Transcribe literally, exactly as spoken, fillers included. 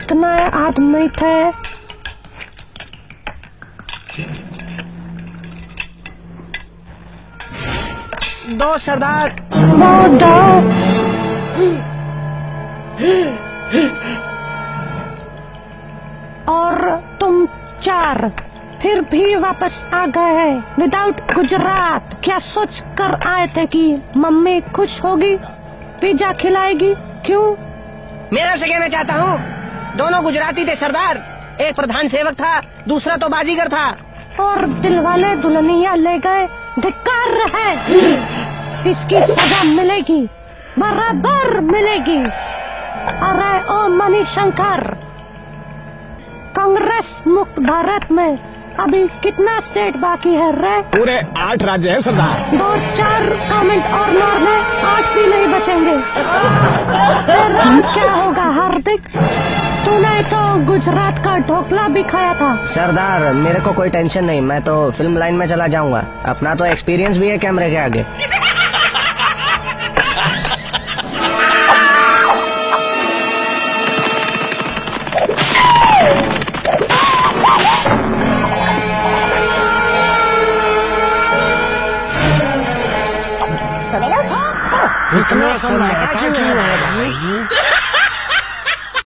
कितने आदमी थे? दो सरदार। वो दो। और तुम चार फिर भी वापस आ गए विदाउट गुजरात। क्या सोच कर आए थे कि मम्मी खुश होगी, पिज्जा खिलाएगी? क्यों? मेरा से कहना चाहता हूँ, दोनों गुजराती थे सरदार। एक प्रधान सेवक था, दूसरा तो बाजीगर था। और दिलवाले दुल्हनिया ले गए। धिक्कार है। इसकी सजा मिलेगी, बराबर मिलेगी। अरे ओ मणिशंकर, कांग्रेस मुक्त भारत में अभी कितना स्टेट बाकी है रे? पूरे आठ राज्य है सरदार। दो चार गवर्नमेंट और नॉर में आठ भी नहीं बचेंगे। तेरा क्या होगा हार्दिक? तूने तो गुजरात का ढोकला भी खाया था। सरदार मेरे को कोई टेंशन नहीं, मैं तो फिल्म लाइन में चला जाऊंगा। अपना तो एक्सपीरियंस भी है कैमरे के आगे। इतना सन्नाटा क्यों है भाई?